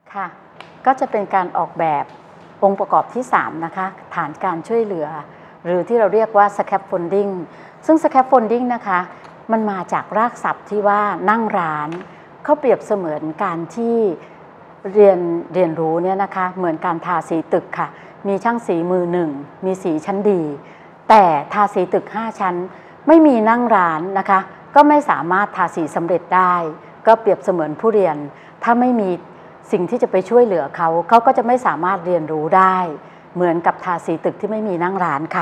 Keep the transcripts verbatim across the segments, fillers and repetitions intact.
ค่ะก็จะเป็นการออกแบบองค์ประกอบที่สามนะคะฐานการช่วยเหลือหรือที่เราเรียกว่า scaffolding ซึ่ง scaffolding นะคะมันมาจากรากศัพท์ที่ว่านั่งร้านเขาเปรียบเสมือนการที่เรียนเรียนรู้เนี่ยนะคะเหมือนการทาสีตึกค่ะมีช่างสีมือหนึ่งมีสีชั้นดีแต่ทาสีตึกห้าชั้นไม่มีนั่งร้านนะคะก็ไม่สามารถทาสีสำเร็จได้ก็เปรียบเสมือนผู้เรียนถ้าไม่มีสิ่งที่จะไปช่วยเหลือเขาเขาก็จะไม่สามารถเรียนรู้ได้เหมือนกับทาสีตึกที่ไม่มีนั่งร้านค่ะ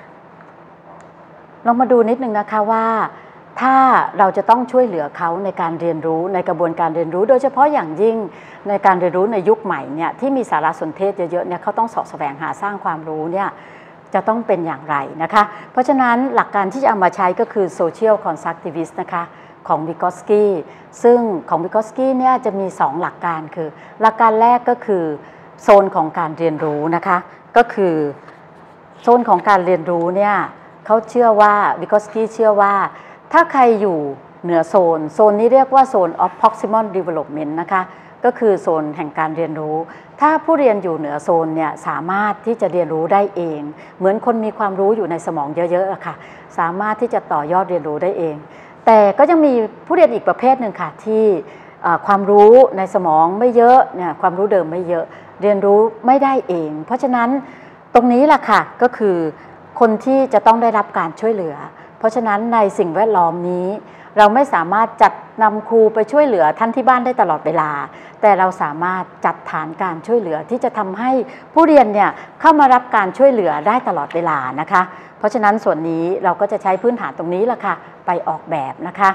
ลองมาดูนิดนึงนะคะว่าถ้าเราจะต้องช่วยเหลือเขาในการเรียนรู้ในกระบวนการเรียนรู้โดยเฉพาะอย่างยิ่งในการเรียนรู้ในยุคใหม่เนี่ยที่มีสารสนเทศเยอะๆเนี่ยเขาต้องเสาะแสวงหาสร้างความรู้เนี่ยจะต้องเป็นอย่างไรนะคะเพราะฉะนั้นหลักการที่จะเอามาใช้ก็คือ social constructivist นะคะของวิกอสกี้ซึ่งของวิกอสกี้เนี่ยจะมีสองหลักการคือหลักการแรกก็คือโซนของการเรียนรู้นะคะก็คือโซนของการเรียนรู้เนี่ยเขาเชื่อว่าวิกอสกี้เชื่อว่าถ้าใครอยู่เหนือโซนโซนนี้เรียกว่าโซน of proximal development นะคะก็คือโซนแห่งการเรียนรู้ถ้าผู้เรียนอยู่เหนือโซนเนี่ยสามารถที่จะเรียนรู้ได้เองเหมือนคนมีความรู้อยู่ในสมองเยอะๆค่ะสามารถที่จะต่อยอดเรียนรู้ได้เองแต่ก็ยังมีผู้เรียนอีกประเภทหนึ่งค่ะที่ความรู้ในสมองไม่เยอะเนี่ยความรู้เดิมไม่เยอะเรียนรู้ไม่ได้เองเพราะฉะนั้นตรงนี้แหละค่ะก็คือคนที่จะต้องได้รับการช่วยเหลือเพราะฉะนั้นในสิ่งแวดล้อมนี้เราไม่สามารถจัดนำครูไปช่วยเหลือท่านที่บ้านได้ตลอดเวลาแต่เราสามารถจัดฐานการช่วยเหลือที่จะทำให้ผู้เรียนเนี่ยเข้ามารับการช่วยเหลือได้ตลอดเวลานะคะเพราะฉะนั้นส่วนนี้เราก็จะใช้พื้นฐานตรงนี้แหละค่ะไปออกแบบนะคะ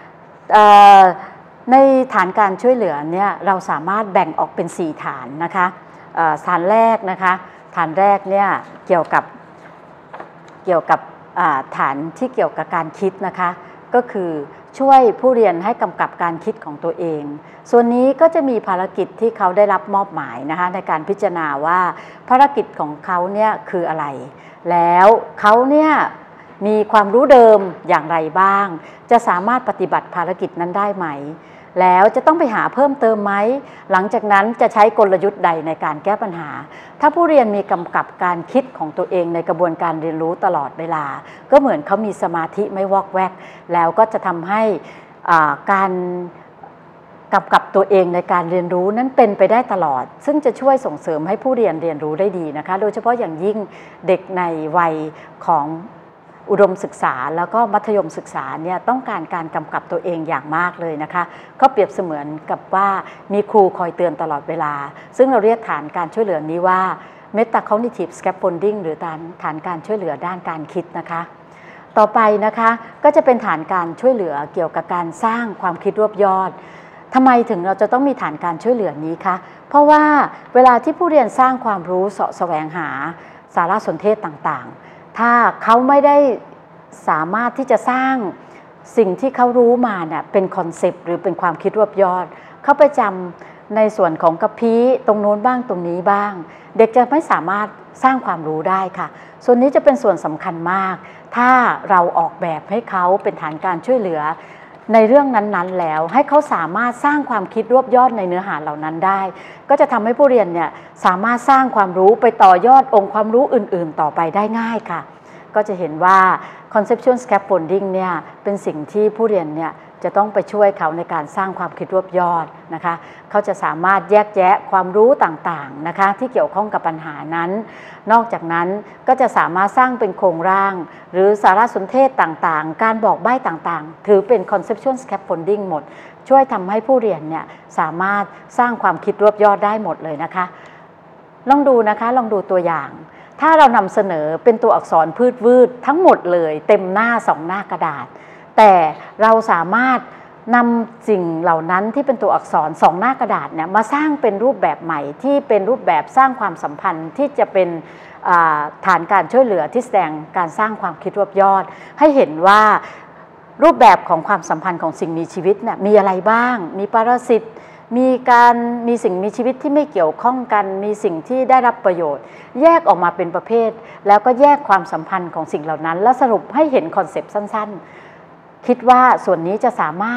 ในฐานการช่วยเหลือเนี่ยเราสามารถแบ่งออกเป็นสี่ฐานนะคะฐานแรกนะคะฐานแรกเนี่ยเกี่ยวกับเกี่ยวกับฐานที่เกี่ยวกับการคิดนะคะก็คือช่วยผู้เรียนให้กำกับการคิดของตัวเองส่วนนี้ก็จะมีภารกิจที่เขาได้รับมอบหมายนะคะในการพิจารณาว่าภารกิจของเขาเนี่ยคืออะไรแล้วเขาเนี่ยมีความรู้เดิมอย่างไรบ้างจะสามารถปฏิบัติภารกิจนั้นได้ไหมแล้วจะต้องไปหาเพิ่มเติมไหมหลังจากนั้นจะใช้กลยุทธ์ใดในการแก้ปัญหาถ้าผู้เรียนมีกำกับการคิดของตัวเองในกระบวนการเรียนรู้ตลอดเวลาก็เหมือนเขามีสมาธิไม่วอกแวกแล้วก็จะทำให้การกำกับตัวเองในการเรียนรู้นั้นเป็นไปได้ตลอดซึ่งจะช่วยส่งเสริมให้ผู้เรียนเรียนรู้ได้ดีนะคะโดยเฉพาะอย่างยิ่งเด็กในวัยของอุดมศึกษาแล้วก็มัธยมศึกษาเนี่ยต้องการการกำกับตัวเองอย่างมากเลยนะคะเขาเปรียบเสมือนกับว่ามีครูคอยเตือนตลอดเวลาซึ่งเราเรียกฐานการช่วยเหลือนี้ว่า metacognitive scaffolding หรือฐานฐานการช่วยเหลือด้านการคิดนะคะต่อไปนะคะก็จะเป็นฐานการช่วยเหลือเกี่ยวกับการสร้างความคิดรวบยอดทำไมถึงเราจะต้องมีฐานการช่วยเหลือนี้คะเพราะว่าเวลาที่ผู้เรียนสร้างความรู้เสาะแสวงหาสารสนเทศต่างๆถ้าเขาไม่ได้สามารถที่จะสร้างสิ่งที่เขารู้มาเนี่ยเป็นคอนเซปต์หรือเป็นความคิดรวบยอดเขาไปจำในส่วนของกระพี้ตรงโน้นบ้างตรงนี้บ้างเด็กจะไม่สามารถสร้างความรู้ได้ค่ะส่วนนี้จะเป็นส่วนสำคัญมากถ้าเราออกแบบให้เขาเป็นฐานการช่วยเหลือในเรื่องนั้นๆแล้วให้เขาสามารถสร้างความคิดรวบยอดในเนื้อหาเหล่านั้นได้ก็จะทำให้ผู้เรียนเนี่ยสามารถสร้างความรู้ไปต่อยอดองค์ความรู้อื่นๆต่อไปได้ง่ายค่ะก็จะเห็นว่า conceptual scaffolding เนี่ยเป็นสิ่งที่ผู้เรียนเนี่ยจะต้องไปช่วยเขาในการสร้างความคิดรวบยอดนะคะเขาจะสามารถแยกแยะความรู้ต่างๆนะคะที่เกี่ยวข้องกับปัญหานั้นนอกจากนั้นก็จะสามารถสร้างเป็นโครงร่างหรือสารสนเทศต่างๆการบอกใบ้ต่างๆถือเป็น conceptual scaffolding หมดช่วยทำให้ผู้เรียนเนี่ยสามารถสร้างความคิดรวบยอดได้หมดเลยนะคะลองดูนะคะลองดูตัวอย่างถ้าเรานำเสนอเป็นตัวอักษรพืชวืดทั้งหมดเลยเต็มหน้าสองหน้ากระดาษแต่เราสามารถนำสิ่งเหล่านั้นที่เป็นตัวอักษรสองหน้ากระดาษเนี่ยมาสร้างเป็นรูปแบบใหม่ที่เป็นรูปแบบสร้างความสัมพันธ์ที่จะเป็นฐานการช่วยเหลือที่แสดงการสร้างความคิดรวบยอดให้เห็นว่ารูปแบบของความสัมพันธ์ของสิ่งมีชีวิตเนี่ยมีอะไรบ้างมีปรสิตมีการมีสิ่งมีชีวิตที่ไม่เกี่ยวข้องกันมีสิ่งที่ได้รับประโยชน์แยกออกมาเป็นประเภทแล้วก็แยกความสัมพันธ์ของสิ่งเหล่านั้นแล้วสรุปให้เห็นคอนเซปต์สั้นๆคิดว่าส่วนนี้จะสามารถ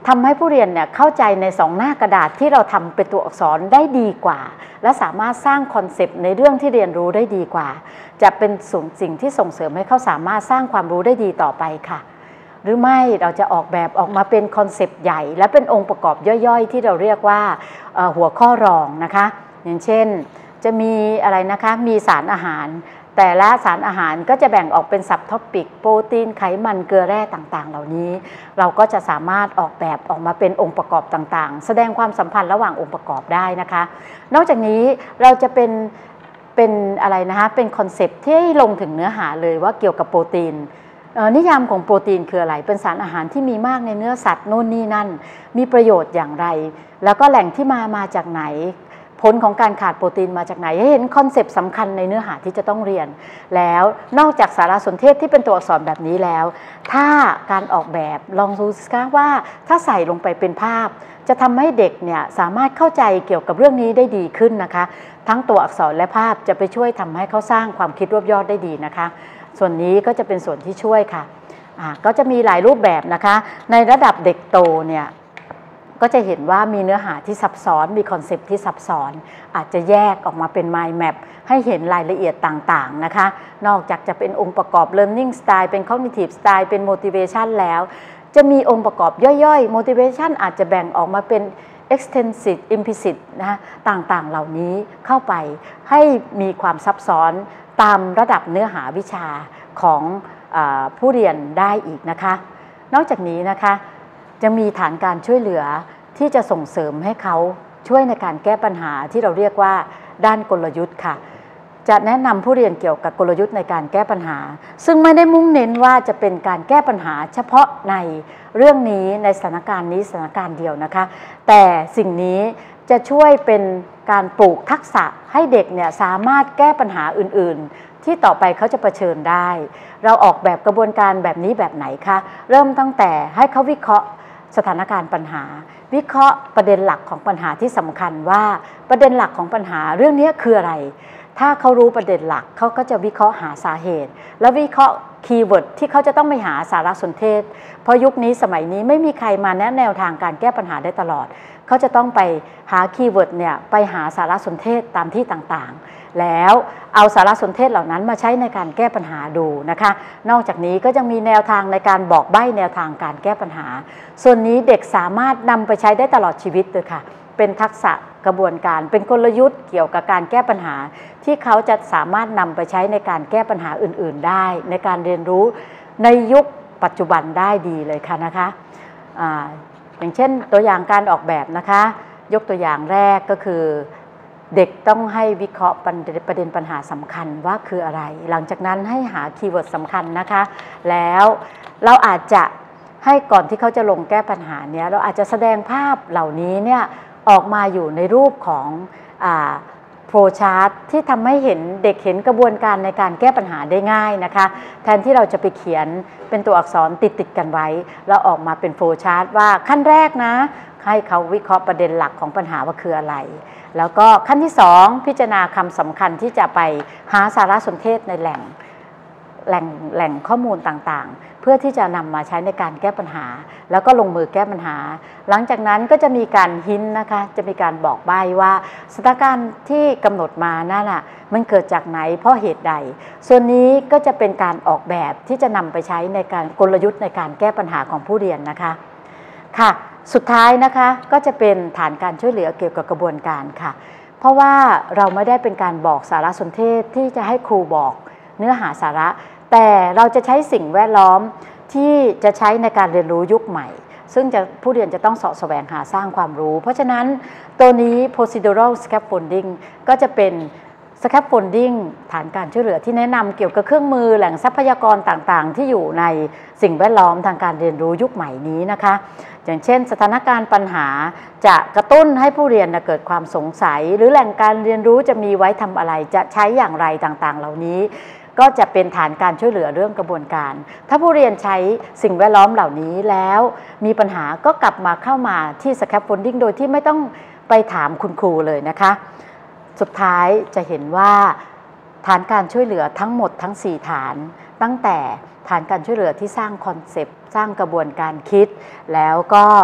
ทำให้ผู้เรียนเนี่ยเข้าใจในสองหน้ากระดาษที่เราทำเป็นตัวอักษรได้ดีกว่าและสามารถสร้างคอนเซปต์ในเรื่องที่เรียนรู้ได้ดีกว่าจะเป็นสิ่งที่ส่งเสริมให้เขาสามารถสร้างความรู้ได้ดีต่อไปค่ะหรือไม่เราจะออกแบบออกมาเป็นคอนเซปต์ใหญ่และเป็นองค์ประกอบย่อยๆที่เราเรียกว่าหัวข้อรองนะคะอย่างเช่นจะมีอะไรนะคะมีสารอาหารแต่ละสารอาหารก็จะแบ่งออกเป็นซับท็อปิกโปรตีนไขมันเกลือแร่ต่างๆเหล่านี้เราก็จะสามารถออกแบบออกมาเป็นองค์ประกอบต่างๆแสดงความสัมพันธ์ระหว่างองค์ประกอบได้นะคะนอกจากนี้เราจะเป็นเป็นอะไรนะคะเป็นคอนเซปต์ที่ลงถึงเนื้อหาเลยว่าเกี่ยวกับโปรตีนนิยามของโปรตีนคืออะไรเป็นสารอาหารที่มีมากในเนื้อสัตว์โน่นนี่นั่นมีประโยชน์อย่างไรแล้วก็แหล่งที่มามาจากไหนผลของการขาดโปรตีนมาจากไหนให้เห็นคอนเซปต์สำคัญในเนื้อหาที่จะต้องเรียนแล้วนอกจากสารสนเทศที่เป็นตัวอักษรแบบนี้แล้วถ้าการออกแบบลองดูสิคะว่าถ้าใส่ลงไปเป็นภาพจะทำให้เด็กเนี่ยสามารถเข้าใจเกี่ยวกับเรื่องนี้ได้ดีขึ้นนะคะทั้งตัวอักษรและภาพจะไปช่วยทำให้เขาสร้างความคิดรวบยอดได้ดีนะคะส่วนนี้ก็จะเป็นส่วนที่ช่วยค่ะอ่าก็จะมีหลายรูปแบบนะคะในระดับเด็กโตเนี่ยก็จะเห็นว่ามีเนื้อหาที่ซับซ้อนมีคอนเซปต์ที่ซับซ้อนอาจจะแยกออกมาเป็น mind map ให้เห็นรายละเอียดต่างๆนะคะนอกจากจะเป็นองค์ประกอบ learning style เป็น cognitive style เป็น motivation แล้วจะมีองค์ประกอบย่อยๆ motivation อาจจะแบ่งออกมาเป็น extensive implicit นะคะต่างๆเหล่านี้เข้าไปให้มีความซับซ้อนตามระดับเนื้อหาวิชาของอ่าผู้เรียนได้อีกนะคะนอกจากนี้นะคะจะมีฐานการช่วยเหลือที่จะส่งเสริมให้เขาช่วยในการแก้ปัญหาที่เราเรียกว่าด้านกลยุทธ์ค่ะจะแนะนำผู้เรียนเกี่ยวกับกลยุทธ์ในการแก้ปัญหาซึ่งไม่ได้มุ่งเน้นว่าจะเป็นการแก้ปัญหาเฉพาะในเรื่องนี้ในสถานการณ์นี้สถานการณ์เดียวนะคะแต่สิ่งนี้จะช่วยเป็นการปลูกทักษะให้เด็กเนี่ยสามารถแก้ปัญหาอื่นๆที่ต่อไปเขาจะเผชิญได้เราออกแบบกระบวนการแบบนี้แบบไหนคะเริ่มตั้งแต่ให้เขาวิเคราะห์สถานการณ์ปัญหาวิเคราะห์ประเด็นหลักของปัญหาที่สำคัญว่าประเด็นหลักของปัญหาเรื่องนี้คืออะไรถ้าเขารู้ประเด็นหลักเขาก็จะวิเคราะห์หาสาเหตุแล้ววิเคราะห์คีย์เวิร์ดที่เขาจะต้องไปหาสารสนเทศเพราะยุคนี้สมัยนี้ไม่มีใครมาแนะแนวทางการแก้ปัญหาได้ตลอดเขาจะต้องไปหาคีย์เวิร์ดเนี่ยไปหาสารสนเทศตามที่ต่างๆแล้วเอาสารสนเทศเหล่านั้นมาใช้ในการแก้ปัญหาดูนะคะนอกจากนี้ก็ยังมีแนวทางในการบอกใบ้แนวทางการแก้ปัญหาส่วนนี้เด็กสามารถนำไปใช้ได้ตลอดชีวิตเลยค่ะเป็นทักษะกระบวนการเป็นกลยุทธ์เกี่ยวกับการแก้ปัญหาที่เขาจะสามารถนำไปใช้ในการแก้ปัญหาอื่นๆได้ในการเรียนรู้ในยุคปัจจุบันได้ดีเลยค่ะนะคะอ่าอย่างเช่นตัวอย่างการออกแบบนะคะยกตัวอย่างแรกก็คือเด็กต้องให้วิเคราะห์ประเด็นปัญหาสำคัญว่าคืออะไรหลังจากนั้นให้หาคีย์เวิร์ดสำคัญนะคะแล้วเราอาจจะให้ก่อนที่เขาจะลงแก้ปัญหาเนี้ยเราอาจจะแสดงภาพเหล่านี้เนี่ยออกมาอยู่ในรูปของอ่าโฟลว์ชาร์ตที่ทำให้เห็นเด็กเห็นกระบวนการในการแก้ปัญหาได้ง่ายนะคะแทนที่เราจะไปเขียนเป็นตัวอักษรติดติดกันไว้แล้วออกมาเป็นโฟลว์ชาร์ตว่าขั้นแรกนะให้เขาวิเคราะห์ประเด็นหลักของปัญหาว่าคืออะไรแล้วก็ขั้นที่สองพิจารณาคำสำคัญที่จะไปหาสารสนเทศในแหล่งแหล่งแหล่งข้อมูลต่างๆเพื่อที่จะนำมาใช้ในการแก้ปัญหาแล้วก็ลงมือแก้ปัญหาหลังจากนั้นก็จะมีการหินนะคะจะมีการบอกใบ้ว่าสถานการณ์ที่กำหนดมานั่นน่ะมันเกิดจากไหนเพราะเหตุใดส่วนนี้ก็จะเป็นการออกแบบที่จะนำไปใช้ในการกลยุทธ์ในการแก้ปัญหาของผู้เรียนนะคะค่ะสุดท้ายนะคะก็จะเป็นฐานการช่วยเหลือเกี่ยวกับกระบวนการค่ะเพราะว่าเราไม่ได้เป็นการบอกสารสนเทศที่จะให้ครูบอกเนื้อหาสาระแต่เราจะใช้สิ่งแวดล้อมที่จะใช้ในการเรียนรู้ยุคใหม่ซึ่งจะผู้เรียนจะต้องเสาะแสวงหาสร้างความรู้เพราะฉะนั้นตัวนี้ procedural scaffolding ก็จะเป็น scaffolding ฐานการช่วยเหลือที่แนะนำเกี่ยวกับเครื่องมือแหล่งทรัพยากรต่างๆที่อยู่ในสิ่งแวดล้อมทางการเรียนรู้ยุคใหม่นี้นะคะอย่างเช่นสถานการณ์ปัญหาจะกระตุ้นให้ผู้เรียนเกิดความสงสัยหรือแหล่งการเรียนรู้จะมีไว้ทำอะไรจะใช้อย่างไรต่างๆเหล่านี้ก็จะเป็นฐานการช่วยเหลือเรื่องกระบวนการถ้าผู้เรียนใช้สิ่งแวดล้อมเหล่านี้แล้วมีปัญหาก็กลับมาเข้ามาที่ scaffolding โดยที่ไม่ต้องไปถามคุณครูเลยนะคะสุดท้ายจะเห็นว่าฐานการช่วยเหลือทั้งหมดทั้งสี่ฐานตั้งแต่ฐานการช่วยเหลือที่สร้างคอนเซปต์สร้างกระบวนการคิดแล้วก็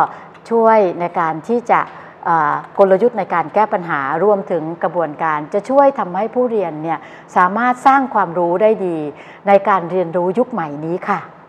ช่วยในการที่จะกลยุทธ์ในการแก้ปัญหารวมถึงกระบวนการจะช่วยทำให้ผู้เรียนเนี่ยสามารถสร้างความรู้ได้ดีในการเรียนรู้ยุคใหม่นี้ค่ะ